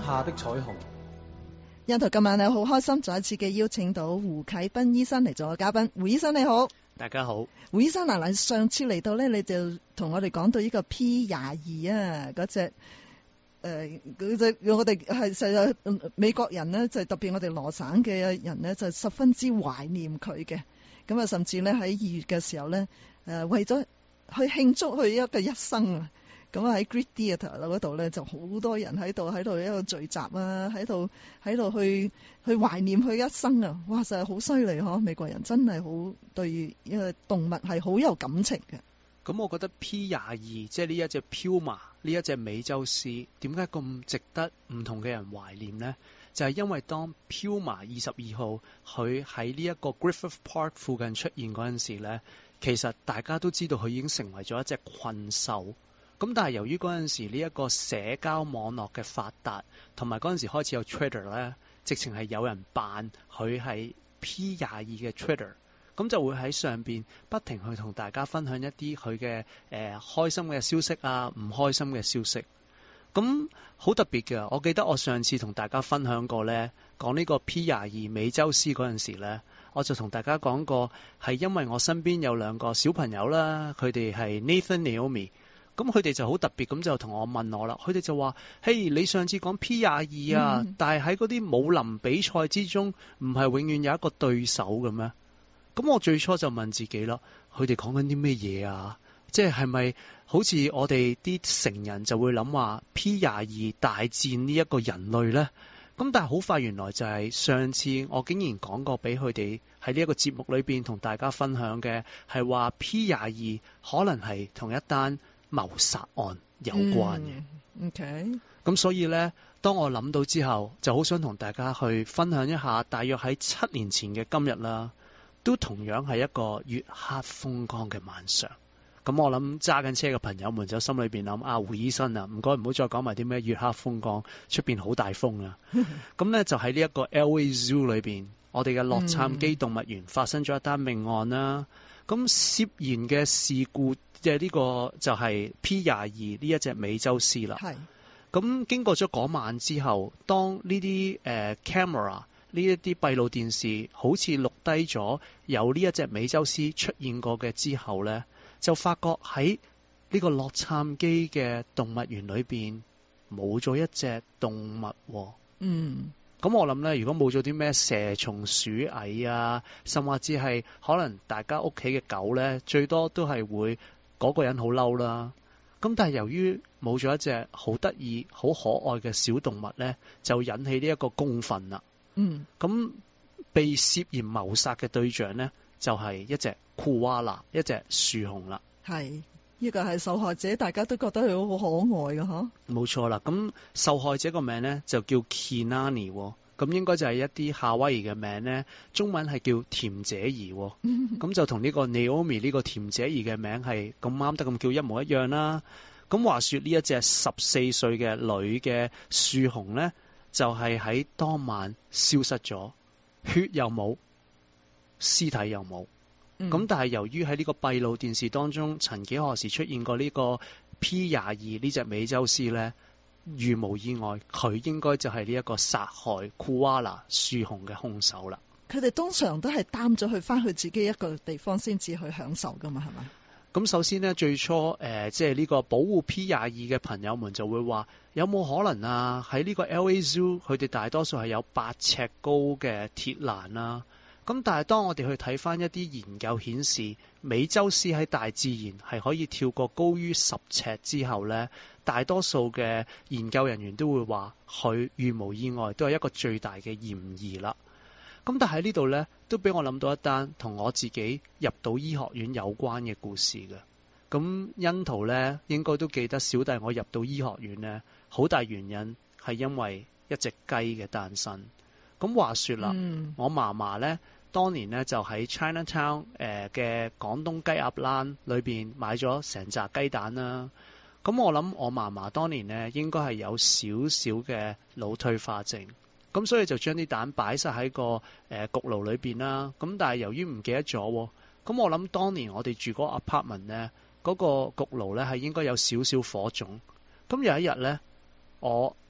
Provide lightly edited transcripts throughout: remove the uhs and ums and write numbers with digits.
下的彩虹。 欣圖今晚好開心，再一次嘅邀請到胡啟斌醫生嚟做我嘉賓。胡醫生你好。 大家好。 胡醫生嗱，上次嚟到咧，你就同我哋講到呢個 P22啊，嗰隻我哋係實在美國人呢，就特別我哋羅省嘅人呢，就十分之懷念佢嘅。咁啊，甚至咧喺2月嘅時候咧，為咗去慶祝佢一個一生啊，咁喺 Great Theatre 嗰度咧，就好多人喺度一個聚集啊，喺度去懷念佢一生啊！哇，實係好犀利嗬！美國人真係好對一個動物係好有感情嘅。 咁我覺得 P22 即係呢一隻 Puma 呢一隻美洲獅，點解咁值得唔同嘅人懷念呢？就係因為當 Puma 22號佢喺呢一個 Griffith Park 附近出現嗰陣時呢，其實大家都知道佢已經成為咗一隻困獸。咁但係由於嗰陣時呢一個社交網絡嘅發達，同埋嗰陣時開始有 Twitter 咧，直情係有人扮佢係 P22 嘅 Twitter， 咁就會喺上邊不停去同大家分享一啲佢嘅開心嘅消息啊，唔開心嘅消息。咁好特別嘅，我記得我上次同大家分享過呢，講呢個 P22 美洲獅嗰陣時呢，我就同大家講過係因為我身邊有2個小朋友啦，佢哋係 Nathan、Naomi。咁佢哋就好特別咁就同我問我啦，佢哋就話：嘿，你上次講 P22 啊，但係喺嗰啲武林比賽之中，唔係永遠有一個對手嘅咩？咁我最初就問自己啦，佢哋講緊啲咩嘢啊？即係咪好似我哋啲成人就會諗話 P22 大戰呢一個人類呢？咁但係好快原來就係上次我竟然講過俾佢哋喺呢一個節目裏邊同大家分享嘅係話 P22 可能係同一單謀殺案有關嘅。 OK。 咁所以呢，當我諗到之後，就好想同大家去分享一下，大約喺7年前嘅今日啦，都同樣係一個月黑風光嘅晚上。咁我諗揸緊車嘅朋友們就心裏邊諗啊，胡醫生啊，唔該唔好再講埋啲咩月黑風光，出邊好大風啊。咁呢，就喺呢一個 LA Zoo 裏邊，我哋嘅洛杉磯動物園發生咗一單命案啦。咁涉嫌嘅事故即係呢個就係 P22 呢一隻美洲獅啦。係。咁經過咗嗰晚之後，當呢啲camera 呢一啲閉路電視好似錄低咗有呢一隻美洲獅出現過嘅之後呢，就發覺喺呢個洛杉磯嘅動物園裏邊冇咗一隻動物。咁我諗呢，如果冇咗啲咩蛇蟲鼠蟻啊，甚至係可能大家屋企嘅狗呢，最多都係會嗰個人好嬲啦。咁但係由於冇咗一隻好得意、好可愛嘅小動物呢，就引起呢一個公憤啦。咁被涉嫌謀殺嘅對象呢，就係一隻庫瓦拉，一隻樹熊啦。係。 呢個係受害者，大家都覺得佢好可愛嘅嗬。冇錯啦，咁受害者個名呢，就叫 Kinani，咁應該就係一啲夏威夷嘅名呢，中文係叫甜姐兒，咁就同呢個 Naomi 呢個甜姐兒嘅名係咁啱得咁叫一模一樣啦。咁話說呢一隻14歲嘅女嘅樹熊呢，就係喺當晚消失咗，血又冇，屍體又冇。咁但係由於喺呢個閉路電視當中，曾幾何時出現過呢個 P22 呢隻美洲獅呢，如無意外，佢應該就係呢一個殺害庫瓦拉樹熊嘅兇手啦。 佢哋通常都係擔咗去翻去自己一個地方先至去享受噶嘛，係咪？ 咁首先呢，最初即係呢個保護 P22 嘅朋友們就會話，有冇可能啊？喺呢個 LA Zoo，佢哋大多數係有8尺高嘅鐵欄啊。咁但係當我哋去睇翻一啲研究顯示，美洲獅喺大自然係可以跳過高於10尺之後呢，大多數嘅研究人員都會話佢如無意外都係一個最大嘅嫌疑啦。咁但係呢度呢，都俾我諗到一單同我自己入到醫學院有關嘅故事嘅。咁欣圖呢，應該都記得小弟我入到醫學院呢，好大原因係因為一隻雞嘅誕生。咁話說啦，我嫲嫲呢，當年呢就喺 Chinatown 嘅廣東雞鴨欄裏邊買咗成紮雞蛋啦。咁我諗我嫲嫲當年呢應該係有少少嘅腦退化症，咁所以就將啲蛋擺晒喺個焗爐裏邊啦。咁但係由於唔記得咗，咁我諗當年我哋住嗰個 apartment 呢，嗰個焗爐呢係應該有少少火種。咁有一日呢，我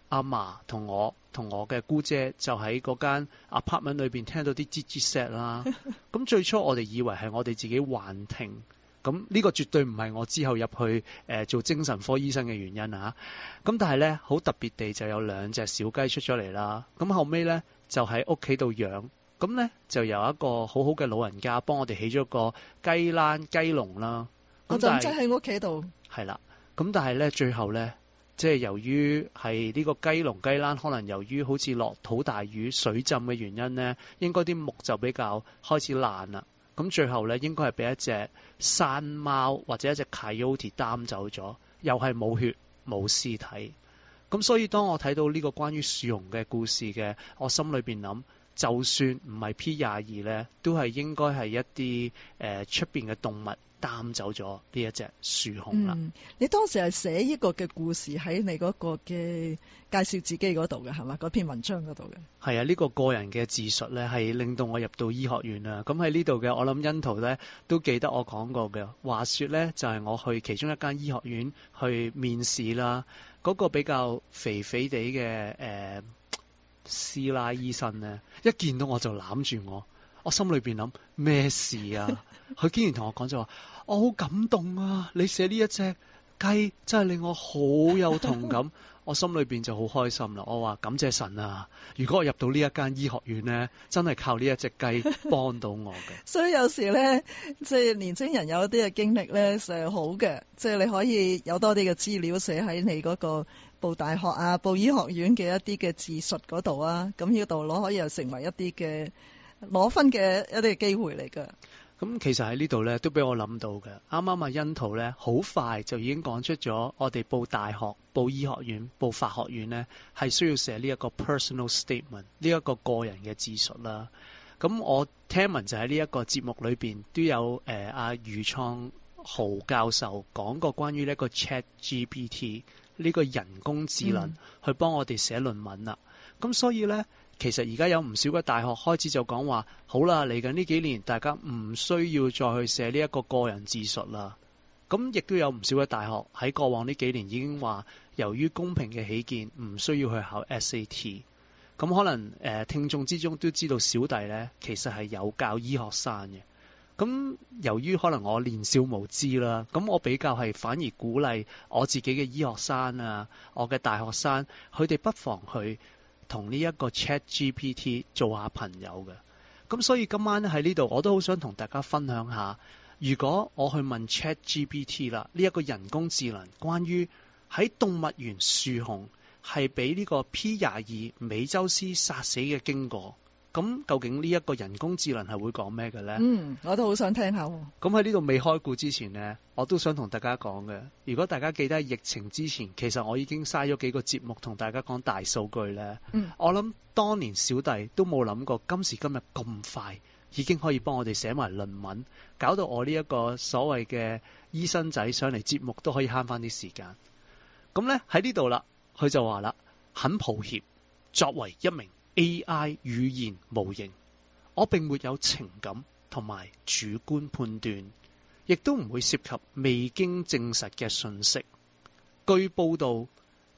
阿嫲同我嘅姑姐就喺嗰間 apartment 裏邊聽到啲吱吱聲啦。咁最初我哋以為係我哋自己幻聽，咁呢個絕對唔係我之後入去做精神科醫生嘅原因啊。咁但係咧好特別地就有2隻小雞出咗嚟啦。咁後尾咧就喺屋企度養，咁咧就由一個好好嘅老人家幫我哋起咗個雞欄雞籠啦。 我就真喺屋企度。 係啦，咁但係咧最後咧。即係由於係呢個雞籠雞欄，可能由於好似落好大雨水浸嘅原因呢，應該啲木就比較開始爛啦。咁最後呢，應該係俾一隻山貓或者一隻 coyote 擔走咗，又係冇血冇屍體。咁所以當我睇到呢個關於樹熊嘅故事嘅，我心裏邊諗，就算唔係 P22呢，都係應該係一啲出邊嘅動物擔走咗呢一隻樹熊啦。 你當時係寫呢個嘅故事喺你嗰個嘅介紹自己嗰度嘅係嘛？嗰篇文章嗰度嘅。 係啊，呢個個人嘅自述呢，係令到我入到醫學院啊。咁喺呢度嘅，我諗欣圖呢都記得我講過嘅。話說呢，就係我去其中一間醫學院去面試啦。嗰個比較肥肥地嘅師奶醫生呢，一見到我就攬住我心裏邊諗咩事啊？佢竟然同我講就話，我好感動啊！你寫呢一隻雞真係令我好有同感，我心裏邊就好開心啦。我話感謝神啊！如果我入到呢一間醫學院呢，真係靠呢一隻雞幫到我嘅。 所以有時呢，即係年青人有一啲嘅經歷呢，係好嘅，即係你可以有多啲嘅資料寫喺你嗰個報大學啊、報醫學院嘅一啲嘅自述嗰度啊，咁呢度攞可以又成為一啲嘅攞分嘅一啲嘅機會嚟㗎。 咁其實喺呢度咧都俾我諗到嘅。啱啱阿欣圖咧好快就已經講出咗，我哋報大學、報醫學院、報法學院咧係需要寫呢一個 personal statement， 呢一個個人嘅自述啦。咁我聽聞就喺呢一個節目裏邊都有阿余創豪教授講過關於呢個 ChatGPT 呢個人工智能去幫我哋寫論文啦。咁所以咧。其實而家有唔少嘅大學開始就講話，好啦，嚟緊呢幾年大家唔需要再去寫呢一個個人自述啦。咁亦都有唔少嘅大學喺過往呢幾年已經話，由於公平嘅起見，唔需要去考 SAT。咁可能聽眾之中都知道小弟呢其實係有教醫學生嘅。咁由於可能我年少無知啦，咁我比較係反而鼓勵我自己嘅醫學生啊，我嘅大學生，佢哋不妨去同呢一個 ChatGPT 做下朋友嘅。咁所以今晚喺呢度我都好想同大家分享下，如果我去問 ChatGPT 啦，呢一個人工智能關於喺動物園樹熊係俾呢個 P22 美洲獅殺死嘅經過，咁究竟呢一個人工智能係會講咩嘅呢？ 我都好想聽下。咁喺呢度未開估之前呢，我都想同大家講嘅。如果大家記得疫情之前，其實我已經嘥咗幾個節目同大家講大數據呢。我諗當年小弟都冇諗過今時今日咁快已經可以幫我哋寫埋論文，搞到我呢一個所謂嘅醫生仔上嚟節目都可以慳翻啲時間。咁呢喺呢度啦，佢就話啦，很抱歉，作為一名 AI 語言模型，我並沒有情感同埋主觀判斷，亦都唔會涉及未經證實嘅信息。據報道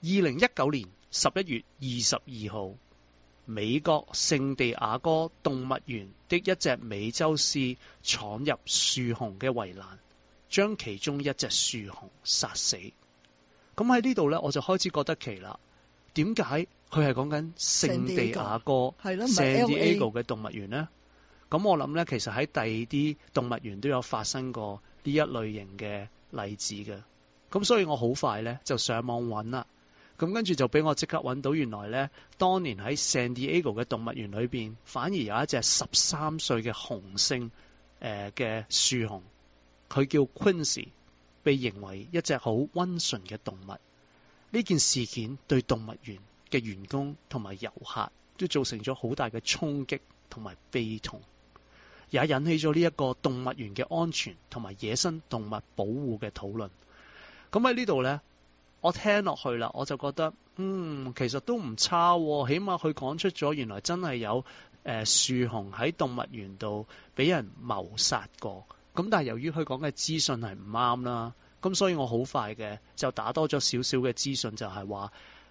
，2019年11月22號，美國聖地亞哥動物園的一隻美洲獅闖入樹熊嘅圍欄，將其中一隻樹熊殺死。咁喺呢度呢，我就開始覺得奇啦。點解佢係講緊聖地亞哥 San Diego 嘅動物園呢？咁我諗呢，其實喺第二啲動物園都有發生過呢一類型嘅例子嘅。咁所以我好快呢就上網揾啦。咁跟住就俾我即刻揾到，原來呢，當年喺 San Diego 嘅動物園裏邊，反而有一隻13歲嘅雄性嘅樹熊，佢叫 Quincy， 被認為一隻好溫順嘅動物。呢件事件對動物園嘅員工同埋遊客都造成咗好大嘅衝擊同埋悲痛，也引起咗呢一個動物園嘅安全同埋野生動物保護嘅討論。咁喺呢度呢，我聽落去啦，我就覺得其實都唔差喎，起碼佢講出咗原來真係有樹熊喺動物園度俾人謀殺過。咁但係由於佢講嘅資訊係唔啱啦。咁所以我好快嘅就打多咗少少嘅資訊，就係話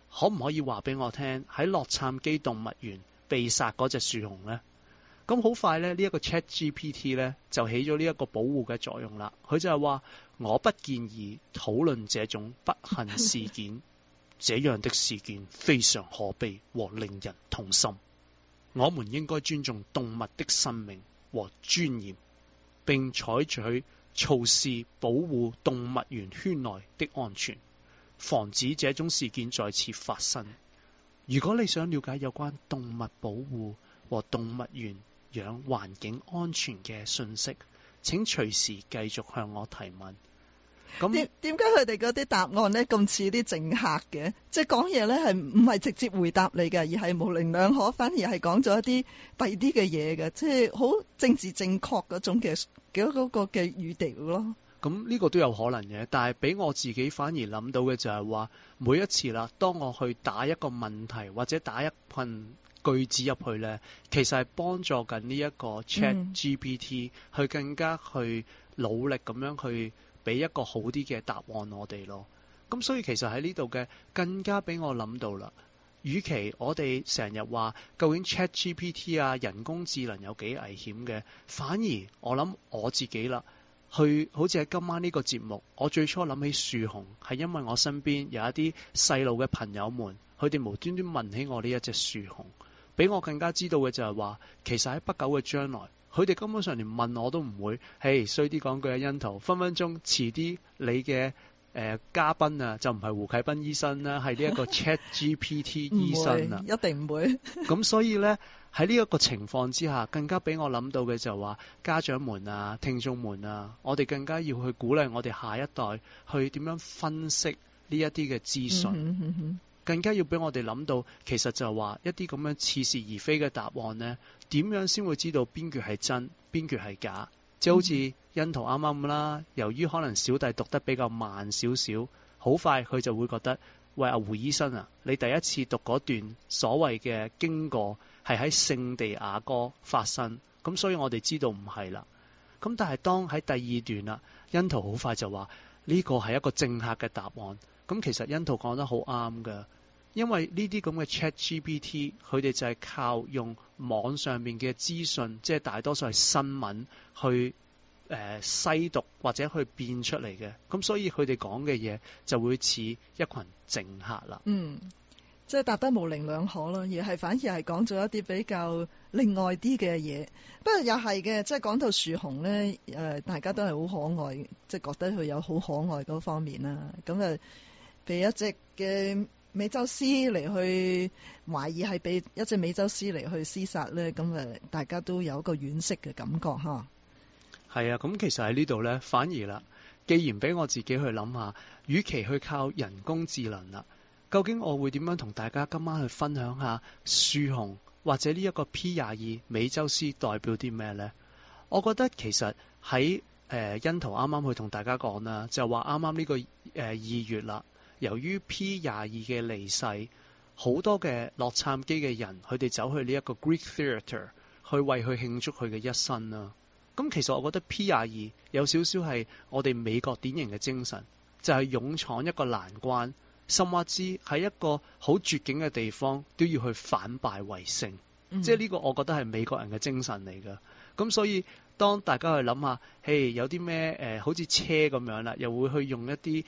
可唔可以話俾我聽喺洛杉磯動物園被殺嗰隻樹熊呢？咁好快咧，呢一個 ChatGPT 咧就起咗呢一個保護嘅作用啦。佢就係話：我不建議討論這種不幸事件，這樣的事件非常可悲和令人痛心。我們應該尊重動物的生命和尊嚴，並採取措施保護動物園圈內的安全，防止這種事件再次發生。如果你想了解有關動物保護和動物園養環境安全嘅信息，請隨時繼續向我提問。咁點解佢哋嗰啲答案咧咁似啲政客嘅？即係講嘢咧係唔係直接回答你嘅，而係模棱兩可，反而係講咗一啲弊啲嘅嘢嘅，即係好政治正確嗰種嘅嗰個嘅語調咯。 咁呢個都有可能嘅，但係俾我自己反而諗到嘅就係話，每一次啦，當我去打一個問題或者打一份句子入去呢，其實係幫助緊呢一個 ChatGPT 去更加去努力咁樣去俾一個好啲嘅答案我哋咯。咁所以其實喺呢度嘅更加俾我諗到啦。與其我哋成日話究竟 ChatGPT 啊人工智能有幾危險嘅，反而我諗我自己啦。好似喺今晚呢個節目，我最初諗起樹熊係因為我身邊有一啲細路嘅朋友們，佢哋無端端問起我呢一隻樹熊，俾我更加知道嘅就係話，其實喺不久嘅將來，佢哋根本上連問我都唔會。嘿，衰啲講句啊，欣圖，分分鐘遲啲你嘅嘉賓啊，就唔係胡啟斌醫生啦，係呢一個 ChatGPT 醫生啦， 一定唔會。 咁所以呢，喺呢一個情況之下，更加俾我諗到嘅就係話，家長們啊、聽眾們啊，我哋更加要去鼓勵我哋下一代去點樣分析呢一啲嘅資訊，更加要俾我哋諗到，其實就係話一啲咁樣似是而非嘅答案呢，點樣先會知道邊句係真，邊句係假？即係好似欣圖啱啱咁啦，由於可能小弟讀得比較慢少少，好快佢就會覺得，喂，阿胡醫生啊，你第一次讀嗰段所謂嘅經過係喺聖地亞哥發生，咁所以我哋知道唔係啦。咁但係當喺第二段啦，欣圖好快就話呢個係一個政客嘅答案。咁其實欣圖講得好啱㗎，因為呢啲咁嘅 ChatGPT 佢哋就係靠用網上面嘅資訊，即係大多數係新聞去篩讀或者去變出嚟嘅，咁所以佢哋講嘅嘢就會似一群政客啦。 即係答得模棱兩可咯，反而係講咗一啲比較另外啲嘅嘢。不過又係嘅，即係講到樹熊咧，大家都係好可愛，即係覺得佢有好可愛嗰方面啦。咁啊，被一隻嘅美洲獅嚟去懷疑係被一隻美洲獅嚟去廝殺咧，咁啊，大家都有一個惋惜嘅感覺嚇。 係啊，咁其實喺呢度呢，反而啦，既然俾我自己去諗下，與其去靠人工智能啦，究竟我會點樣同大家今晚去分享下樹熊或者呢一個 P22 美洲獅代表啲咩呢？我覺得其實喺欣圖啱啱去同大家講啦，就話啱啱呢個2月啦，由於 P22 嘅離世，好多嘅洛杉磯嘅人，佢哋走去呢一個 Greek Theatre 去為佢慶祝佢嘅一生啦。咁其實我覺得 P22 有少少係我哋美國典型嘅精神，就係勇闖一個難關，甚或之喺一個好絕境嘅地方都要去反敗為勝。即係呢個我覺得係美國人嘅精神嚟㗎。咁所以當大家去諗下，嘿，有啲咩好似車咁樣啦，又會去用一啲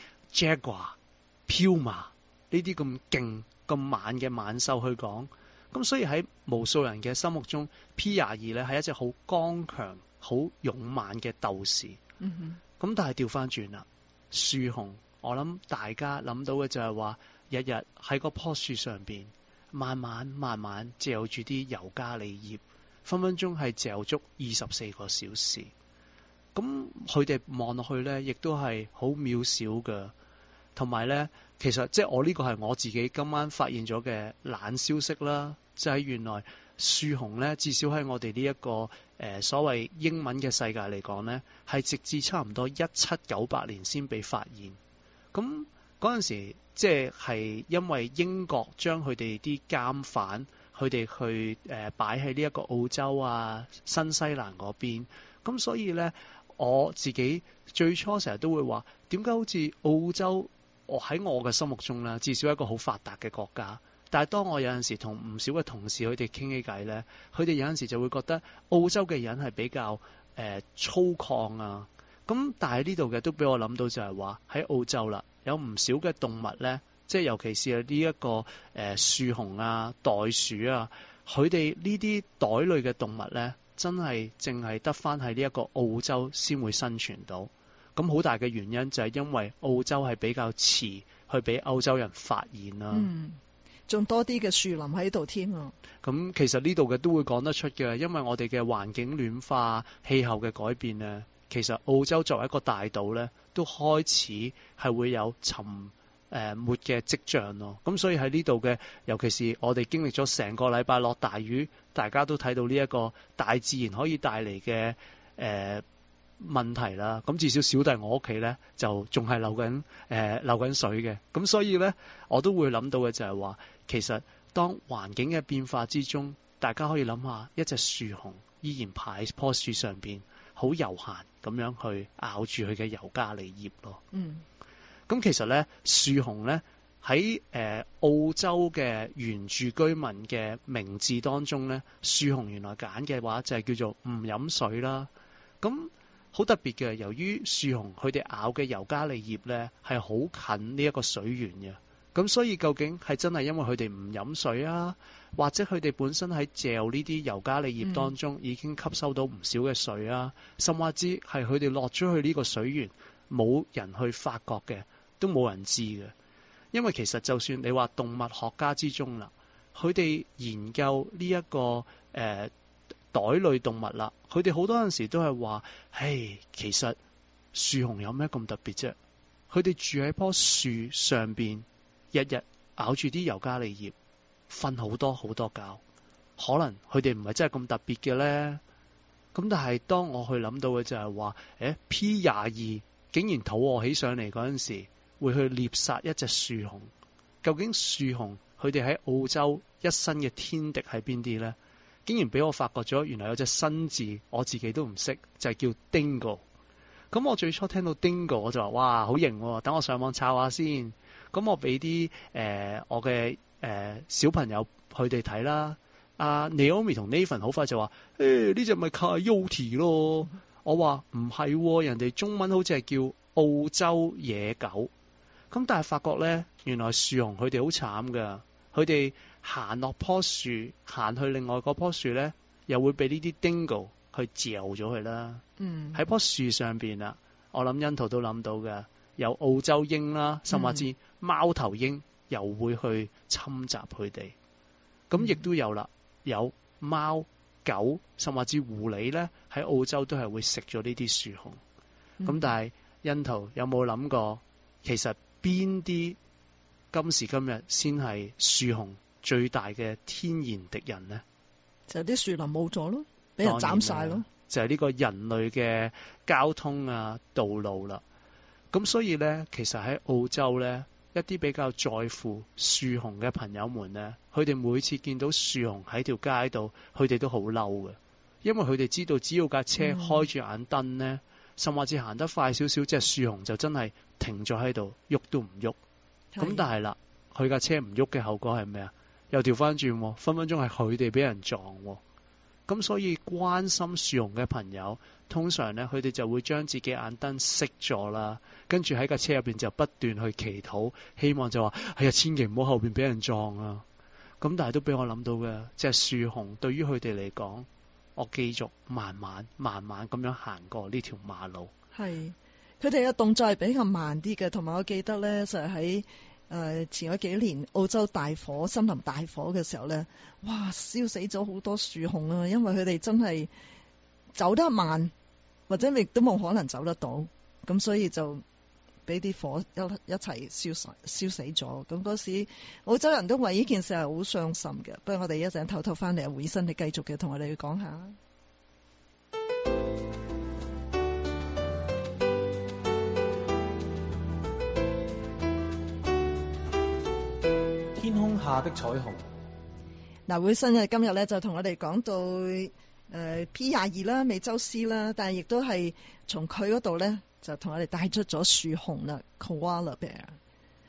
Jaguar、Puma 呢啲咁勁咁猛嘅猛獸去講。咁所以喺無數人嘅心目中 P22 咧係一隻好剛強、好勇猛嘅鬥士。咁但係調翻轉啦，樹熊，我諗大家諗到嘅就係話，日日喺嗰棵樹上邊，慢慢嚼住啲尤加利葉，分分鐘係嚼足24個小時。咁佢哋望落去呢，亦都係好渺小嘅。同埋呢，其實即係我呢個係我自己今晚發現咗嘅冷消息啦，就係原來樹熊呢，至少喺我哋呢一個所謂英文嘅世界嚟講呢，係直至差唔多1798年先被發現。咁嗰陣時即係因為英國將佢哋啲監犯，佢哋去擺喺呢一個澳洲啊、新西蘭嗰邊。咁所以呢，我自己最初成日都會話，點解好似澳洲我喺我嘅心目中啦，至少係一個好發達嘅國家。但係當我有陣時同唔少嘅同事佢哋傾起偈咧，佢哋有陣時就會覺得澳洲嘅人係比較粗獷啊。咁但係呢度嘅都俾我諗到就係話喺澳洲啦，有唔少嘅動物咧，即係尤其是呢一個樹熊啊、袋鼠啊，佢哋呢啲袋類嘅動物咧，真係淨係得翻喺呢一個澳洲先會生存到。咁好大嘅原因就係因為澳洲係比較遲去俾歐洲人發現啦。 仲多啲嘅樹林喺度添啊！ 咁其實呢度嘅都會講得出嘅，因為我哋嘅環境暖化、氣候嘅改變咧，其實澳洲作為一個大島咧，都開始係會有沉沒嘅跡象咯。咁所以喺呢度嘅，尤其是我哋經歷咗成個禮拜落大雨，大家都睇到呢一個大自然可以帶嚟嘅問題啦。咁至少小弟我屋企咧就仲係流緊水嘅。咁所以咧，我都會諗到嘅就係話，其實當環境嘅變化之中，大家可以諗下一隻樹熊依然爬喺棵樹上邊，好悠閒咁樣去咬住佢嘅尤加利葉咯。咁其實咧，樹熊咧喺澳洲嘅原住居民嘅名字當中咧，樹熊原來揀嘅話就係叫做唔飲水啦。咁好特別嘅，由於樹熊佢哋咬嘅尤加利葉咧係好近呢一個水源嘅，咁所以究竟係真係因為佢哋唔飲水啊，或者佢哋本身喺嚼呢啲尤加利葉當中已經吸收到唔少嘅水啊，甚至係佢哋落咗去呢個水源，冇人去發覺嘅，都冇人知嘅。因為其實就算你話動物學家之中啦，佢哋研究呢一個袋類動物啦，佢哋好多陣時都係話，其實樹熊有咩咁特別啫？佢哋住喺棵樹上邊，日日咬住啲尤加利葉，瞓好多好多覺，可能佢哋唔係真係咁特別嘅咧。咁但係當我去諗到嘅就係話，P22竟然肚餓起上嚟嗰陣時，會去獵殺一隻樹熊。究竟樹熊佢哋喺澳洲一生嘅天敵係邊啲咧？竟然俾我發覺咗，原來有隻新字，我自己都唔識，就係叫 Dingo。咁我最初聽到 Dingo，我就話：哇，好型喎！等我上網抄下先。咁我俾啲我嘅小朋友佢哋睇啦。阿 Naomi 同 Nathan 好快就話：呢隻咪 Coyote 咯。我話唔係，人哋中文好似係叫澳洲野狗。咁但係發覺咧，原來樹熊佢哋好慘噶，佢哋行落棵樹，行去另外嗰棵樹咧，又會俾呢啲 dingo 去嚼咗佢啦。喺棵樹上邊啊，我諗欣圖都諗到嘅，有澳洲鷹啦，甚至貓頭鷹又會去侵襲佢哋。咁亦都有啦，有貓、狗，甚至狐狸咧，喺澳洲都係會食咗呢啲樹熊。咁但係欣圖有冇諗過，其實邊啲今時今日先係樹熊最大嘅天然敵人呢？ 就啲樹林冇咗咯，俾人斬晒咯。 就係呢個人類嘅交通啊、道路啦。咁所以呢，其實喺澳洲呢，一啲比較在乎樹熊嘅朋友們呢，佢哋每次見到樹熊喺條街度，佢哋都好嬲嘅，因為佢哋知道只要架車開住眼燈呢，甚至行得快少少，隻樹熊就真係停咗喺度，喐都唔喐。咁但係啦，佢架車唔喐嘅後果係咩啊？又調翻轉，分分鐘係佢哋俾人撞。咁所以關心樹熊嘅朋友，通常呢，佢哋就會將自己眼燈熄咗啦，跟住喺架車入邊就不斷去祈禱，希望就話：哎呀，千祈唔好後邊俾人撞啊！咁但係都俾我諗到嘅，隻樹熊對於佢哋嚟講，我繼續慢慢咁樣行過呢條馬路。係， 佢哋嘅動作係比較慢啲嘅，同埋我記得咧就係喺前嗰幾年澳洲大火、森林大火嘅時候咧，哇，燒死咗好多樹熊啊！因為佢哋真係走得慢，或者亦都冇可能走得到，咁所以就俾啲火一齊燒死咗。咁嗰時澳洲人都為呢件事係好傷心嘅。不過我哋一陣偷偷翻嚟，回身你繼續嘅同我哋講下。 天空下的彩虹。 嗱，會新嘅今日咧就同我哋講到P22啦，美洲獅啦，但係亦都係從佢嗰度咧就同我哋帶出咗樹熊啦 ，Koala Bear。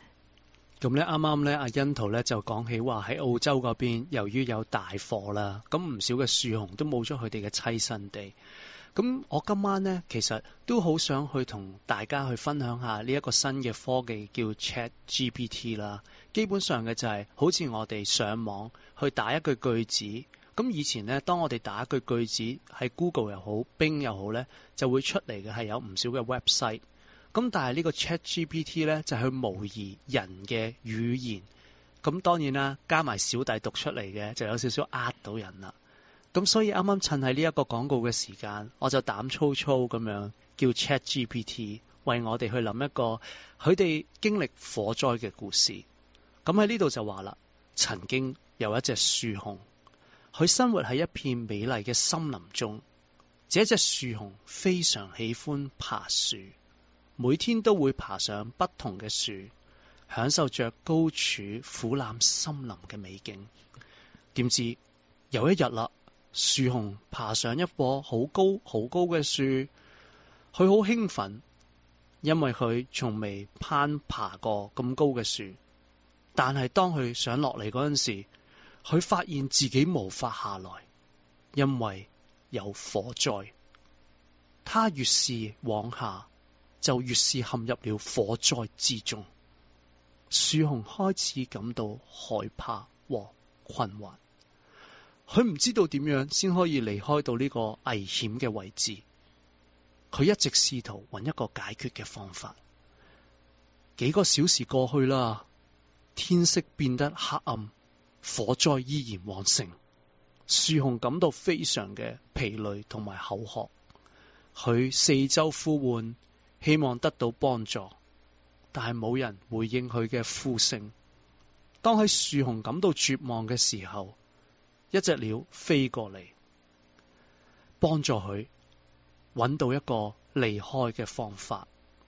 咁咧啱啱咧阿欣圖咧就講起話喺澳洲嗰邊，由於有大火啦，咁唔少嘅樹熊都冇咗佢哋嘅棲身地。咁我今晚咧其實都好想去同大家去分享下呢一個新嘅科技叫 ChatGPT 啦。基本上嘅就係好似我哋上網去打一句句子，咁以前咧當我哋打一句句子喺 Google 又好 Bing 又好咧，就會出嚟嘅係有唔少嘅 website。咁但係呢個 ChatGPT 咧就係去模擬人嘅語言，咁當然啦，加埋小弟讀出嚟嘅就有少少呃到人啦。咁所以啱啱趁喺呢一個廣告嘅時間，我就膽粗粗咁樣叫 ChatGPT 為我哋去諗一個佢哋經歷火災嘅故事。咁喺呢度就話啦，曾經有一隻樹熊，佢生活喺一片美麗嘅森林中。這隻樹熊非常喜歡爬樹，每天都會爬上不同嘅樹，享受着高處俯瞰森林嘅美景。點知有一日啦，樹熊爬上一棵好高好高嘅樹，佢好興奮，因為佢從未攀爬過咁高嘅樹。但係當佢想落嚟嗰陣時，佢發現自己無法下來，因為有火災。他越是往下，就越是陷入了火災之中。樹熊開始感到害怕和困惑，佢唔知道點樣先可以離開到呢個危險嘅位置。佢一直試圖揾一個解決嘅方法。幾個小時過去啦，天色變得黑暗，火災依然旺盛。樹熊感到非常嘅疲累同埋口渴，佢四周呼喚，希望得到幫助，但係冇人回應佢嘅呼聲。當喺樹熊感到絕望嘅時候，一隻鳥飛過嚟，幫助佢揾到一個離開嘅方法。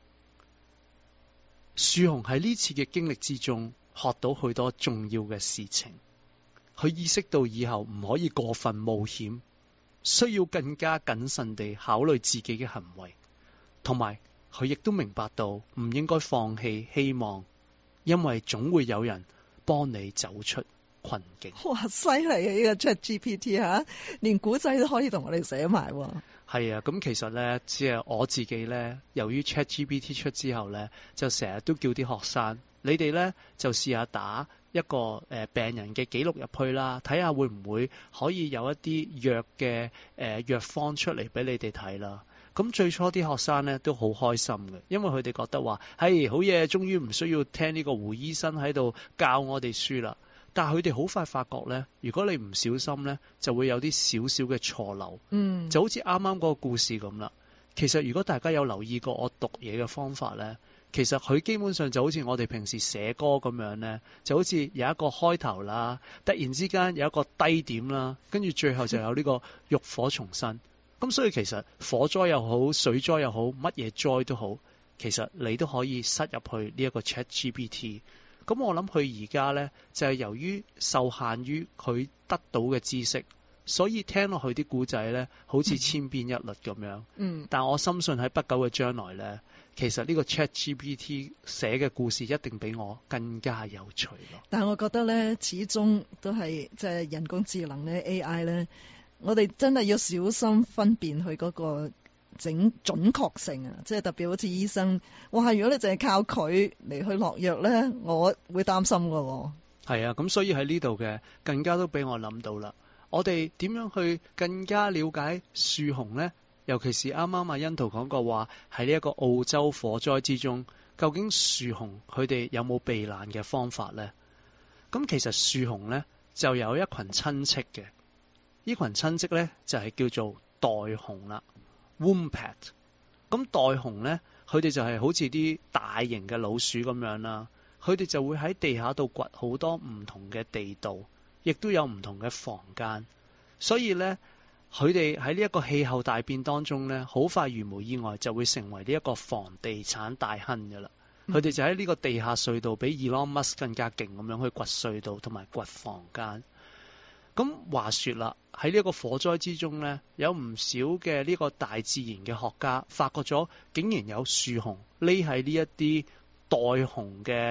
樹熊喺呢次嘅經歷之中，學到許多重要嘅事情。佢意識到以後唔可以過分冒險，需要更加謹慎地考慮自己嘅行為，同埋佢亦都明白到唔應該放棄希望，因為總會有人幫你走出困境。 哇，犀利啊！呢個 ChatGPT 吓，連古仔都可以同我哋寫埋。 係啊，咁其實咧，只係我自己咧，由於 ChatGPT 出之後咧，就成日都叫啲學生，你哋咧就試下打一個病人嘅記錄入去啦，睇下會唔會可以有一啲藥嘅藥方出嚟俾你哋睇啦。咁最初啲學生咧都好開心嘅，因為佢哋覺得話，係好嘢，終於唔需要聽呢個胡醫生喺度教我哋書啦。但係佢哋好快發覺咧，如果你唔小心咧，就會有啲少少嘅錯漏。就好似啱啱嗰個故事咁啦。其實如果大家有留意過我讀嘢嘅方法咧，其實佢基本上就好似我哋平時寫歌咁樣咧，就好似有一個開頭啦，突然之間有一個低點啦，跟住最後就有呢個浴火重生。咁所以其實火災又好，水災又好，乜嘢災都好，其實你都可以塞入去呢一個 ChatGPT。咁我諗佢而家咧就係由於受限於佢得到嘅知識，所以聽落去啲故仔咧好似千篇一律咁樣。但我深信喺不久嘅將來咧，其實呢個 ChatGPT 寫嘅故事一定比我更加有趣咯。 但係我覺得咧，始終都係即係人工智能咧 AI 咧，我哋真係要小心分辨佢嗰個準確性啊！即係特別好似醫生，哇！如果你淨係靠佢嚟去落藥咧，我會擔心㗎。 係啊，咁所以喺呢度嘅更加都俾我諗到啦。我哋點樣去更加了解樹熊呢？尤其是啱啱阿欣圖講過話，喺呢一個澳洲火災之中，究竟樹熊佢哋有冇避難嘅方法呢？咁其實樹熊呢，就有一群親戚嘅，呢群親戚呢，就係叫做袋熊啦。Wombat， 咁袋熊咧，佢哋就係好似啲大型嘅老鼠咁樣啦。佢哋就會喺地下度掘好多唔同嘅地道，亦都有唔同嘅房間。所以咧，佢哋喺呢一個氣候大變當中咧，好快如無意外就會成為呢一個房地產大亨噶啦。佢哋就喺呢個地下隧道比 Elon Musk 更加勁咁樣去掘隧道同埋掘房間。咁話說啦，喺呢一個火災之中呢，有唔少嘅呢個大自然嘅學家發覺咗，竟然有樹熊匿喺呢一啲袋熊嘅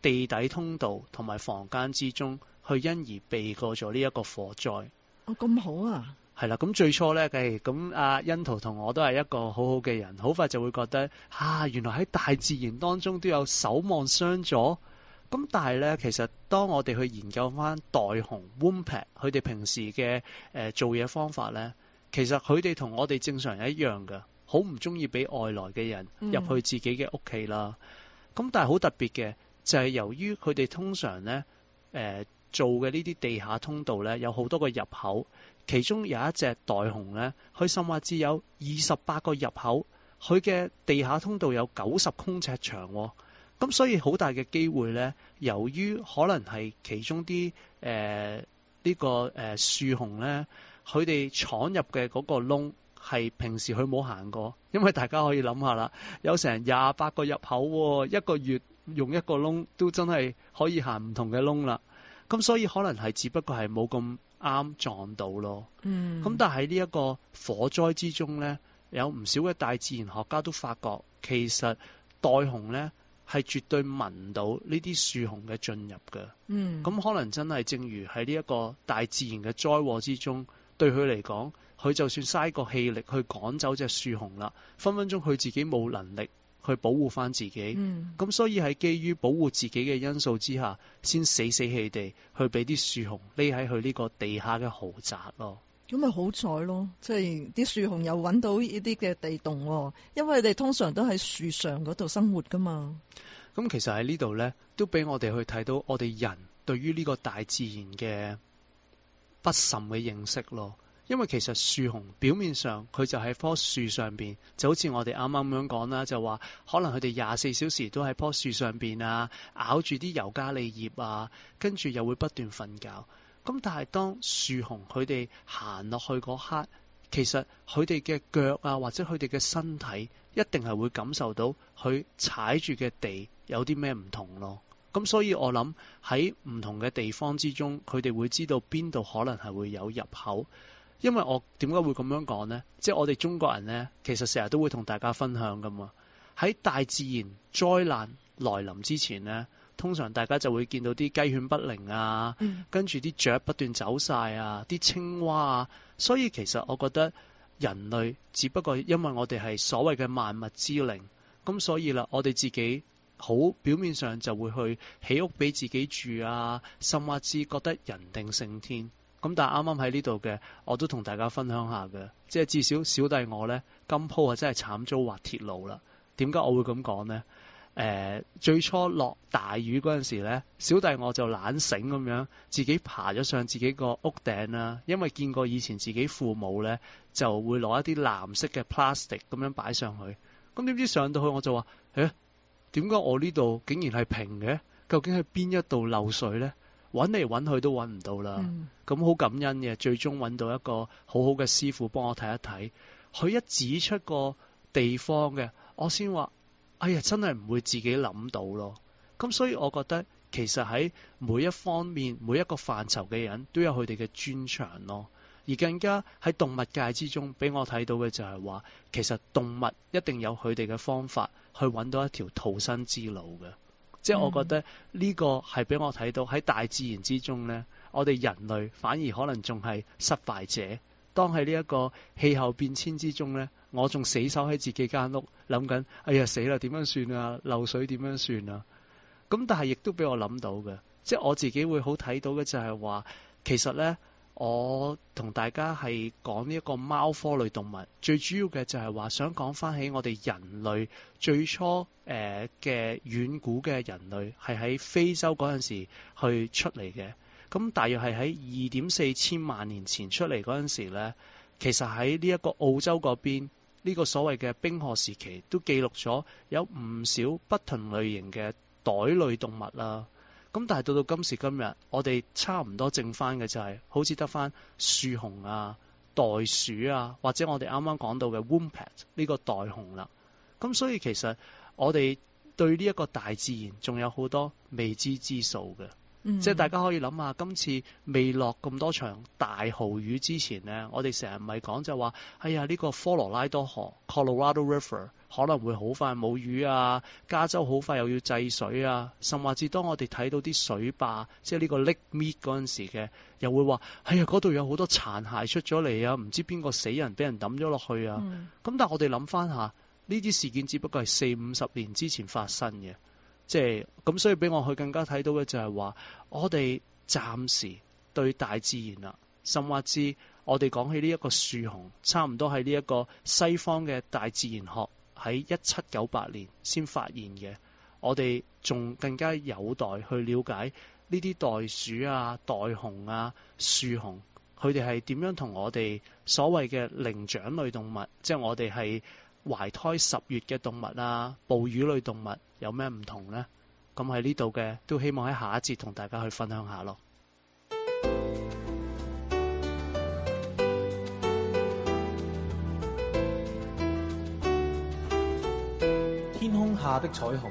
地底通道同埋房間之中，去因而避過咗呢一個火災。 哦，咁好啊！ 係啦，咁最初咧，咁阿欣圖同我都係一個好好嘅人，好快就會覺得原來喺大自然當中都有守望相助。咁但係咧，其實當我哋去研究翻袋熊 Wombat 佢哋平時嘅做嘢方法咧，其實佢哋同我哋正常人一樣嘅，好唔中意俾外來嘅人入去自己嘅屋企啦。咁但係好特別嘅就係由於佢哋通常咧做嘅呢啲地下通道咧，有好多個入口。其中有一隻袋熊咧，佢甚至有28個入口，佢嘅地下通道有90公尺長，咁所以好大嘅機會咧，由於可能係其中啲樹熊咧，佢哋闖入嘅嗰個窿係平時佢冇行過，因為大家可以諗下啦，有成28個入口，一個月用一個窿都真係可以行唔同嘅窿啦。咁所以可能係只不過係冇咁啱撞到咯。咁但係呢一個火災之中呢，有唔少嘅大自然學家都發覺，其實袋熊呢係絕對聞到呢啲樹熊嘅進入嘅。咁可能真係正如喺呢一個大自然嘅災禍之中，對佢嚟講，佢就算嘥個氣力去趕走隻樹熊啦，分分鐘佢自己冇能力去保護翻自己，咁所以喺基於保護自己嘅因素之下，先死氣地去俾啲樹熊匿喺佢呢個地下嘅豪宅咯。 咁咪好彩咯，即係啲樹熊又揾到呢啲嘅地洞，因為佢哋通常都喺樹上嗰度生活噶嘛。 咁其實喺呢度呢，都俾我哋去睇到我哋人對於呢個大自然嘅不甚嘅認識咯。因為其實樹熊表面上佢就喺棵樹上邊，就好似我哋啱啱咁樣講啦，就話可能佢哋24小時都喺棵樹上邊啊，咬住啲尤加利葉啊，跟住又會不斷瞓覺。咁但係當樹熊佢哋行落去嗰刻，其實佢哋嘅腳啊，或者佢哋嘅身體一定係會感受到佢踩住嘅地有啲咩唔同咯。咁所以我諗喺唔同嘅地方之中，佢哋會知道邊度可能係會有入口。因為我點解會咁樣講呢？即係我哋中國人呢，其實成日都會同大家分享噶嘛。喺大自然災難來臨之前呢，通常大家就會見到啲雞犬不寧啊，跟住啲雀不斷走晒啊，啲青蛙啊。所以其實我覺得人類只不過因為我哋係所謂嘅萬物之靈，咁所以啦，我哋自己好表面上就會去起屋俾自己住啊，甚至覺得人定勝天。咁但係啱啱喺呢度嘅，我都同大家分享下嘅，即係至少小弟我呢，今鋪啊真係慘遭滑鐵盧啦。點解我會咁講呢？最初落大雨嗰陣時呢，小弟我就懶醒咁樣，自己爬咗上自己個屋頂啦。因為見過以前自己父母呢，就會攞一啲藍色嘅 plastic 咁樣擺上去。咁點知上到去我就話：點解我呢度竟然係平嘅？究竟係邊一度漏水呢？揾嚟揾去都揾唔到啦，咁好感恩嘅，最終揾到一個好好嘅師傅幫我睇一睇，佢一指出個地方嘅，我先話，哎呀，真係唔會自己諗到咯。咁所以我覺得其實喺每一方面每一個範疇嘅人都有佢哋嘅專長咯，而更加喺動物界之中俾我睇到嘅就係話，其實動物一定有佢哋嘅方法去揾到一條逃生之路嘅。即係我覺得呢個係俾我睇到喺大自然之中呢，我哋人類反而可能仲係失敗者。當喺呢一個氣候變遷之中呢，我仲死守喺自己間屋，諗緊，哎呀死啦，點樣算啊？漏水點樣算啊？咁但係亦都俾我諗到嘅，即係我自己會好睇到嘅就係話，其實呢，我同大家係講呢一個貓科類動物，最主要嘅就係話想講翻起我哋人類最初嘅遠古嘅人類係喺非洲嗰陣時去出嚟嘅。咁大約係喺2.4千萬年前出嚟嗰陣時呢，其實喺呢一個澳洲嗰邊呢個所謂嘅冰河時期都記錄咗有唔少不同類型嘅袋類動物啦。咁但係到今時今日，我哋差唔多剩翻嘅就係好似得翻樹熊啊、袋鼠啊，或者我哋啱啱講到嘅 Wombat 呢個袋熊啦。咁所以其實我哋對呢一個大自然仲有好多未知之數嘅。 即係大家可以諗下，今次未落咁多場大豪雨之前呢，我哋成日咪講就話，哎呀呢個科羅拉多河 （Colorado River） 可能會好快冇雨啊，加州好快又要制水啊，甚至當我哋睇到啲水壩，即係呢個 Lake Mead 嗰陣時嘅，又會話，哎呀嗰度有好多殘骸出咗嚟啊，唔知邊個死人俾人抌咗落去啊。咁但係我哋諗翻下，呢啲事件只不過係40-50年之前發生嘅。即係咁，所以俾我去更加睇到嘅就係話，我哋暫時對大自然啦，甚至我哋講起呢一個樹熊，差唔多係呢一個西方嘅大自然學喺1798年先發現嘅，我哋仲更加有待去了解呢啲袋鼠啊、袋熊啊、樹熊，佢哋係點樣同我哋所謂嘅靈長類動物，即係我哋係懷胎10月嘅動物啊、哺乳類動物有咩唔同呢？咁喺呢度嘅都希望喺下一節同大家去分享下咯。 天空下的彩虹。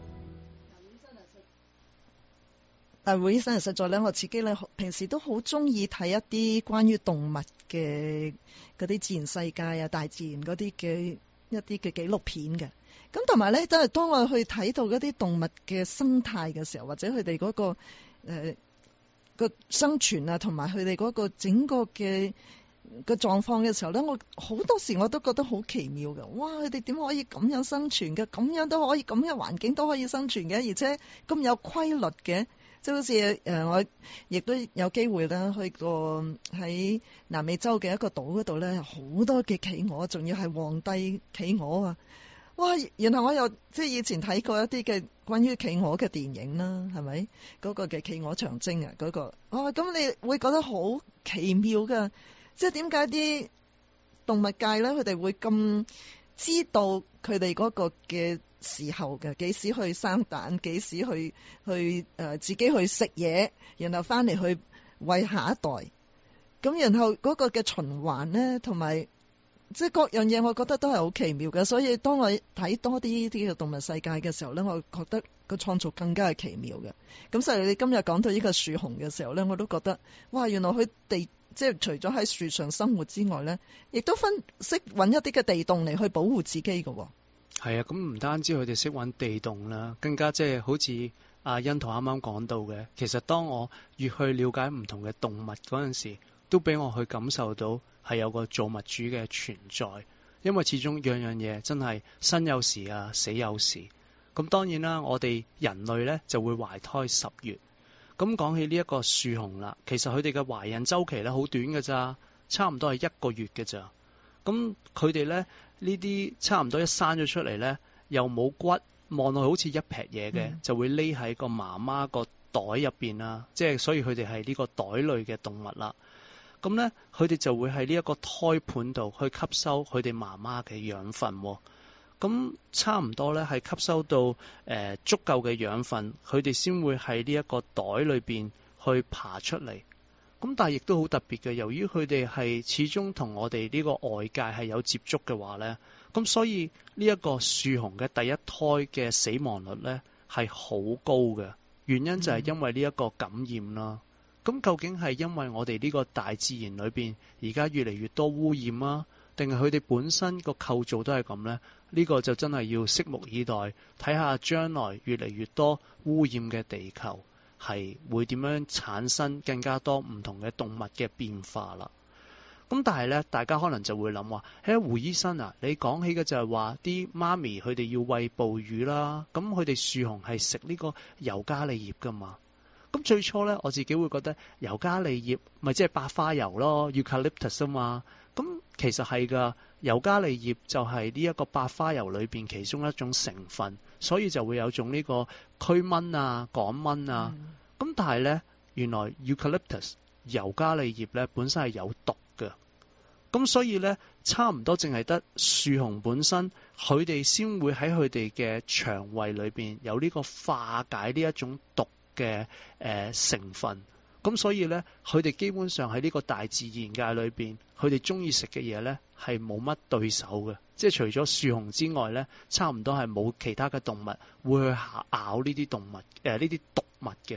會醫生實在咧，我自己咧平時都好中意睇一啲關於動物嘅嗰啲自然世界啊、大自然嗰啲嘅一啲嘅紀錄片嘅。咁同埋咧，都係當我去睇到嗰啲動物嘅生態嘅時候，或者佢哋嗰個個生存啊，同埋佢哋嗰個整個嘅個狀況嘅時候咧，我好多時我都覺得好奇妙嘅。哇！佢哋點可以咁樣生存嘅？咁樣都可以，咁嘅環境都可以生存嘅，而且咁有規律嘅。即係好似我亦都有機會啦，去過喺南美洲嘅一個島嗰度咧，好多嘅企鵝，仲要係皇帝企鵝啊！哇！然後我又即係以前睇過一啲嘅關於企鵝嘅電影啦，係咪嗰個嘅企鵝長征啊？嗰個哇！咁你會覺得好奇妙噶，即係點解啲動物界咧，佢哋會咁知道佢哋嗰個嘅時候嘅，幾時去生蛋，幾時去自己去食嘢，然後翻嚟去餵下一代。咁然後嗰個嘅循環咧，同埋即係各樣嘢，我覺得都係好奇妙嘅。所以當我睇多啲呢啲嘅動物世界嘅時候咧，我覺得個創造更加係奇妙嘅。咁所以你今日講到呢個樹熊嘅時候咧，我都覺得哇，原來佢哋即係除咗喺樹上生活之外咧，亦都識搵一啲嘅地洞嚟去保護自己嘅。 係啊，咁唔單止佢哋識搵地洞啦，更加即係好似阿欣彤啱啱講到嘅，其實當我越去了解唔同嘅動物嗰陣時，都俾我去感受到係有個造物主嘅存在，因為始終樣樣嘢真係生有時啊，死有時。咁當然啦，我哋人類呢就會懷胎10月。咁講起呢一個樹熊啦，其實佢哋嘅懷孕周期呢好短㗎咋，差唔多係1個月㗎咋。咁佢哋呢啲差唔多一生咗出嚟呢，又冇骨，望落去好似一撇嘢嘅，就會匿喺個媽媽個袋入邊啦。即係所以佢哋係呢個袋類嘅動物啦。咁呢，佢哋就會喺呢一個胎盤度去吸收佢哋媽媽嘅養分。咁差唔多呢係吸收到足夠嘅養分，佢哋先會喺呢一個袋裏邊去爬出嚟。咁但係亦都好特別嘅，由於佢哋係始終同我哋呢個外界係有接觸嘅話呢，咁所以呢一個樹熊嘅第一胎嘅死亡率呢係好高嘅，原因就係因為呢一個感染啦。咁究竟係因為我哋呢個大自然裏邊而家越嚟越多污染啊，定係佢哋本身個構造都係咁呢？呢個就真係要拭目以待，睇下將來越嚟越多污染嘅地球係會點樣產生更加多唔同嘅動物嘅變化啦。咁但係呢，大家可能就會諗話，胡醫生啊，你講起嘅就係話啲媽咪佢哋要餵哺乳啦，咁佢哋樹熊係食呢個尤加利葉噶嘛？咁最初呢，我自己會覺得尤加利葉咪即係百花油咯 ，Eucalyptus 啊嘛。咁其實係噶，尤加利葉就係呢一個百花油裏邊其中一種成分，所以就會有種呢個驅蚊啊、趕蚊啊。咁但係呢，原來 Eucalyptus 尤加利葉呢本身係有毒嘅。咁所以呢，差唔多淨係得樹熊本身，佢哋先會喺佢哋嘅腸胃裏邊有呢個化解呢一種毒嘅成分。咁所以呢，佢哋基本上喺呢個大自然界裏邊，佢哋中意食嘅嘢呢係冇乜對手嘅，即係除咗樹熊之外呢，差唔多係冇其他嘅動物會去咬呢啲動物呢啲毒物嘅。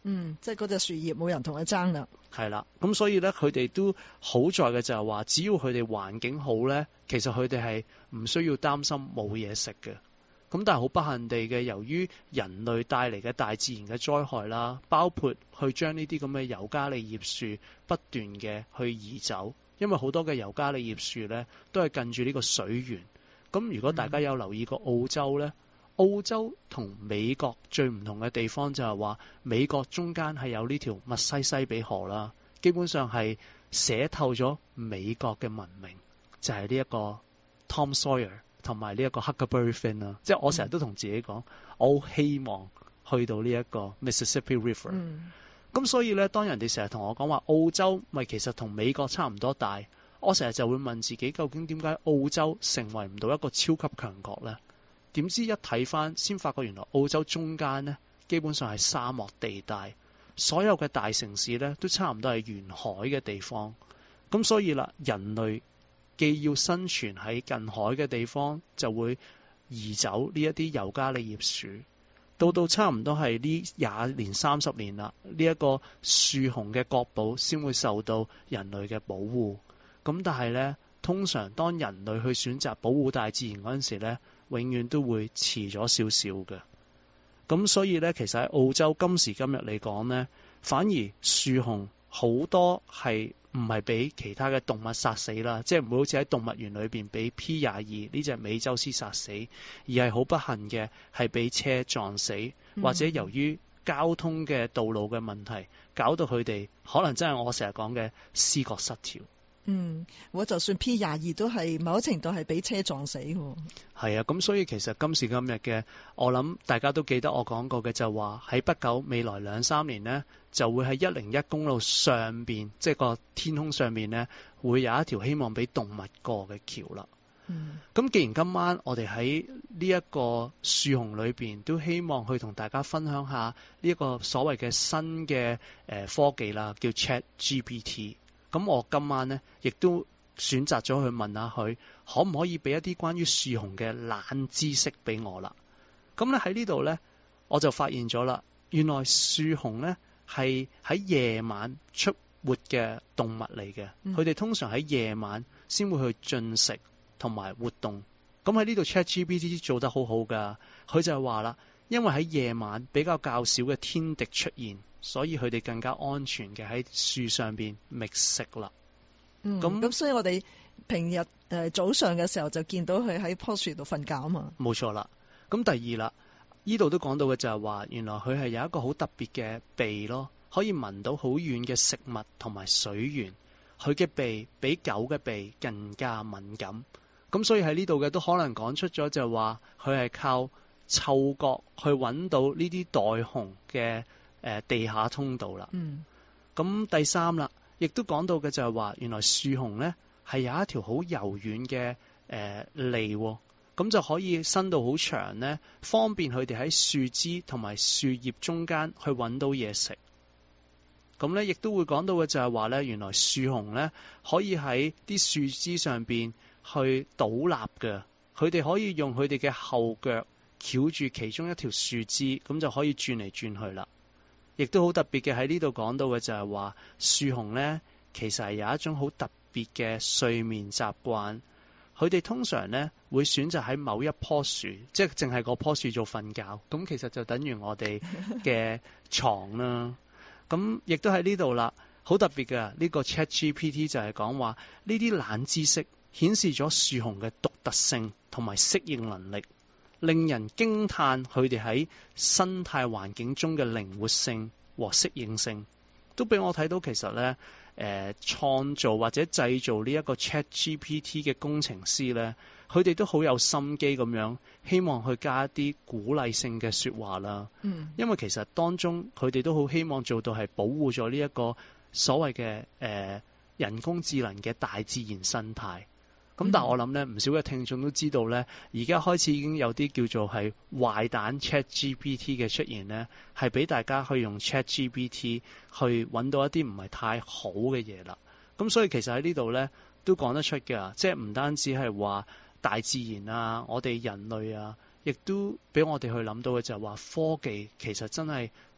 即係嗰隻樹葉冇人同佢爭啦。 係啦，咁所以咧，佢哋都好在嘅就係話，只要佢哋環境好咧，其實佢哋係唔需要擔心冇嘢食嘅。咁但係好不幸地嘅，由於人類帶嚟嘅大自然嘅災害啦，包括去將呢啲咁嘅尤加利葉樹不斷嘅去移走，因為好多嘅尤加利葉樹咧都係近住呢個水源。咁如果大家有留意過澳洲咧，澳洲同美國最唔同嘅地方就係話，美國中間係有呢條密西西比河啦，基本上係寫透咗美國嘅文明，就係呢一個 Tom Sawyer 同埋呢一個 Huckleberry Finn 啦。即係我成日都同自己講，我好希望去到呢一個 Mississippi River。咁所以咧，當人哋成日同我講話澳洲咪其實同美國差唔多大，我成日就會問自己，究竟點解澳洲成為唔到一個超級強國呢？點知一睇翻，先發覺原來澳洲中間呢，基本上係沙漠地帶，所有嘅大城市呢都差唔多係沿海嘅地方。咁所以啦，人類既要生存喺近海嘅地方，就會移走呢一啲尤加利葉樹。到差唔多係呢20年30年啦，呢一個樹熊嘅國寶先會受到人類嘅保護。咁但係呢，通常當人類去選擇保護大自然嗰陣時呢，永遠都會遲咗少少嘅。咁所以呢，其實喺澳洲今時今日嚟講呢，反而樹熊好多係唔係俾其他嘅動物殺死啦，即係唔會好似喺動物園裏邊俾 P22呢隻美洲獅殺死，而係好不幸嘅係俾車撞死，或者由於交通嘅道路嘅問題，搞到佢哋可能真係我成日講嘅思覺失調。 我就算 P22都係某程度係俾車撞死嘅。係啊，咁所以其實今時今日嘅，我諗大家都記得我講過嘅就話喺不久未來2-3年呢，就會喺101公路上邊，即係個天空上面呢，會有一條希望俾動物過嘅橋啦。咁既然今晚我哋喺呢一個樹熊裏邊都希望去同大家分享下呢一個所謂嘅新嘅科技啦，叫 ChatGPT。咁我今晚呢，亦都選擇咗去問下佢，可唔可以俾一啲關於樹熊嘅冷知識俾我啦？咁咧喺呢度呢，我就發現咗啦，原來樹熊呢係喺夜晚出活嘅動物嚟嘅，佢哋通常喺夜晚先會去進食同埋活動。咁喺呢度 ChatGPT 做得好好噶，佢就係話啦，因為喺夜晚比較少嘅天敵出現，所以佢哋更加安全嘅喺樹上邊覓食啦。 咁所以我哋平日早上嘅時候就見到佢喺棵樹度瞓覺啊嘛。冇錯啦。咁第二啦，呢度都講到嘅就係話，原來佢係有一個好特別嘅鼻咯，可以聞到好遠嘅食物同埋水源。佢嘅鼻比狗嘅鼻更加敏感。咁所以喺呢度嘅都可能講出咗就係話，佢係靠嗅覺去揾到呢啲袋熊嘅地下通道啦。咁第三啦，亦都講到嘅就係話，原來樹熊呢係有一條好柔軟嘅脷，咁就可以伸到好長呢，方便佢哋喺樹枝同埋樹葉中間去揾到嘢食。咁呢亦都會講到嘅就係話呢，原來樹熊呢可以喺啲樹枝上邊去倒立嘅，佢哋可以用佢哋嘅後腳翹住其中一條樹枝，咁就可以轉嚟轉去啦。亦都好特別嘅喺呢度講到嘅就係話，樹熊呢其實係有一種好特別嘅睡眠習慣。佢哋通常呢會選擇喺某一棵樹，即係淨係嗰棵樹做瞓覺。咁其實就等於我哋嘅床啦。咁亦都喺呢度啦，好特別嘅呢個 ChatGPT 就係講話呢啲冷知識顯示咗樹熊嘅獨特性同埋適應能力，令人驚嘆佢哋喺生態環境中嘅靈活性和適應性，都俾我睇到其實呢創造或者製造呢一個 ChatGPT 嘅工程師呢，佢哋都好有心機咁樣，希望去加一啲鼓勵性嘅說話啦。因為其實當中佢哋都好希望做到係保護咗呢一個所謂嘅人工智能嘅大自然生態。咁但係我諗呢，唔少嘅聽眾都知道呢，而家開始已經有啲叫做係壞蛋 ChatGPT 嘅出現呢，係俾大家去用 ChatGPT 去揾到一啲唔係太好嘅嘢啦。咁所以其實喺呢度呢都講得出嘅，即係唔單止係話大自然啊，我哋人類啊，亦都俾我哋去諗到嘅就係話科技其實真係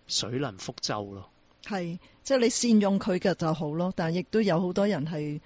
水能覆舟咯。 係，即係你善用佢嘅就好咯，但係亦都有好多人係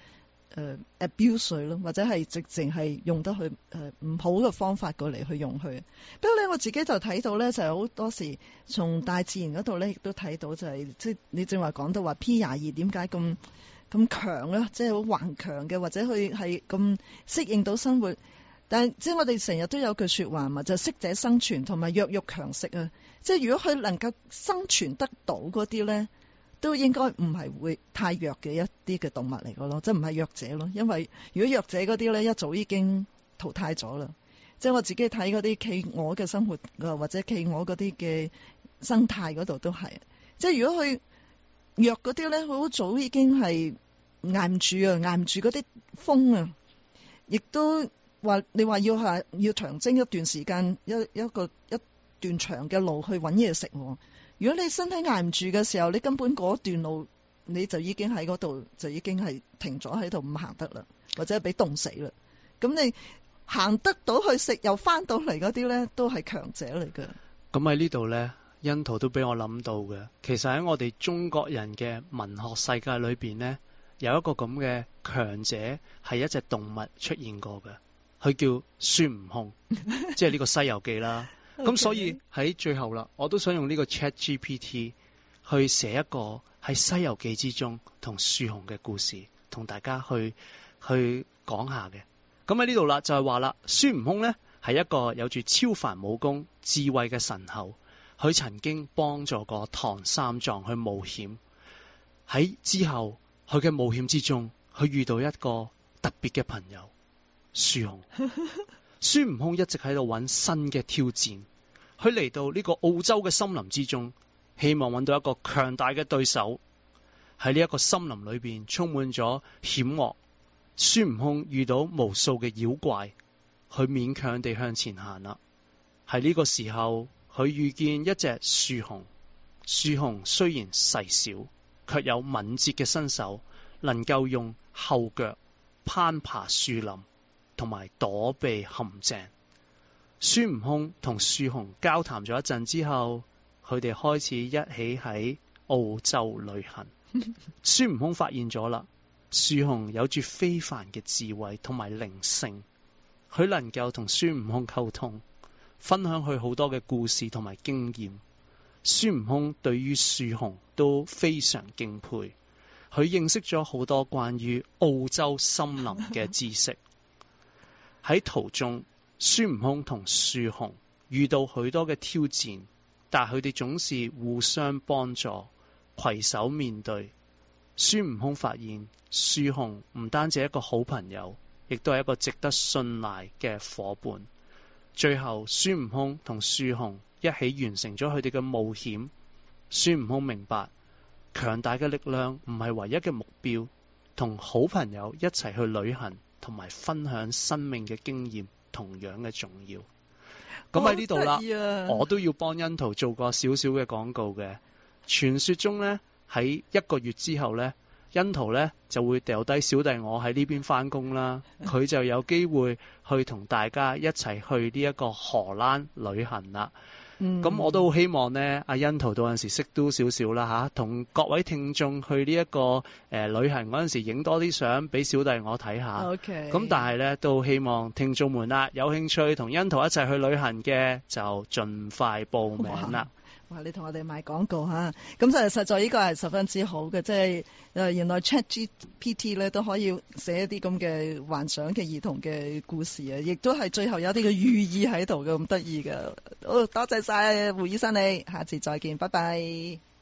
abuse 佢咯，或者係直情係用得去唔好嘅方法過嚟去用佢。不過咧，我自己就睇到咧，就係好多時從大自然嗰度咧，亦都睇到就係即係你正話講到話 P22點解咁強咧，即係好頑強嘅，或者佢係咁適應到生活。但係即係我哋成日都有句說話嘛，就適者生存同埋弱肉強食啊。即係如果佢能夠生存得到嗰啲咧，都應該唔係會太弱嘅一啲嘅動物嚟嘅咯，即係唔係弱者咯。因為如果弱者嗰啲咧，一早已經淘汰咗啦。即係我自己睇嗰啲企鵝嘅生活或者企鵝嗰啲嘅生態嗰度都係。即係如果佢弱嗰啲咧，佢好早已經係捱唔住啊，捱唔住嗰啲風啊，亦都話你話要長征一段時間，一段長嘅路去揾嘢食。如果你身體捱唔住嘅時候，你根本嗰段路你就已經喺嗰度就已經係停咗喺度唔行得啦，或者俾凍死啦。咁你行得到去食又翻到嚟嗰啲咧，都係強者嚟嘅。 咁喺呢度咧，欣圖都俾我諗到嘅。其實喺我哋中國人嘅文學世界裏邊咧，有一個咁嘅強者係一隻動物出現過嘅，佢叫孫悟空，即係呢個《西遊記》啦。咁所以喺最後啦，我都想用呢個 ChatGPT 去寫一個喺《西遊記》之中同樹熊嘅故事，同大家去講下嘅。咁喺呢度啦，就係話啦，孫悟空呢係一個有住超凡武功、智慧嘅神猴，佢曾經幫助過唐三藏去冒險。喺之後，佢嘅冒險之中，佢遇到一個特別嘅朋友樹熊。孫悟空一直喺度揾新嘅挑戰，佢嚟到呢個澳洲嘅森林之中，希望揾到一個強大嘅對手。喺呢一個森林裏邊充滿咗險惡，孫悟空遇到無數嘅妖怪，佢勉強地向前行啦。喺呢個時候，佢遇見一隻樹熊。樹熊雖然細小，卻有敏捷嘅身手，能夠用後腳攀爬樹林，同埋躲避陷阱。孫悟空同樹熊交談咗一陣之後，佢哋開始一起喺澳洲旅行。孫悟空發現咗啦，樹熊有住非凡嘅智慧同埋靈性，佢能夠同孫悟空溝通，分享佢好多嘅故事同埋經驗。孫悟空對於樹熊都非常敬佩，佢認識咗好多關於澳洲森林嘅知識。喺途中，孫悟空同樹熊遇到許多嘅挑戰，但佢哋總是互相幫助，攜手面對。孫悟空發現樹熊唔單止係一個好朋友，亦都係一個值得信賴嘅夥伴。最後，孫悟空同樹熊一起完成咗佢哋嘅冒險。孫悟空明白，強大嘅力量唔係唯一嘅目標，同好朋友一齊去旅行同埋分享生命嘅經驗同樣嘅重要。咁喺呢度啦，我都要幫欣圖做個少少嘅廣告嘅。傳說中呢，喺1個月之後呢，欣圖呢就會掉低小弟我喺呢邊返工啦，佢就有機會去同大家一齊去呢一個荷蘭旅行啦。咁我都好希望呢，阿欣圖到陣時識多少少啦吓，同各位聽眾去呢一個旅行嗰陣時影多啲相俾小弟我睇下。 OK。 咁但係呢，都希望聽眾們啦，有興趣同欣圖一齊去旅行嘅就盡快報名啦。 哇！你同我哋賣廣告吓，咁就實在呢個係十分之好嘅，即係原來 ChatGPT 咧都可以寫一啲咁嘅幻想嘅兒童嘅故事啊，亦都係最後有啲嘅寓意喺度嘅，咁得意嘅。好，多謝晒胡醫生你，下次再見，拜拜。